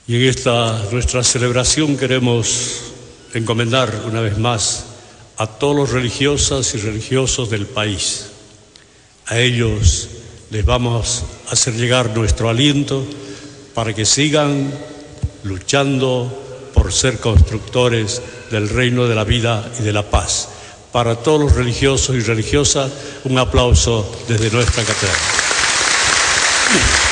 Y en esta nuestra celebración queremos encomendar una vez más a todos los religiosas y religiosos del país. A ellos les vamos a hacer llegar nuestro aliento para que sigan luchando por ser constructores del reino de la vida y de la paz. Para todos los religiosos y religiosas, un aplauso desde nuestra catedral.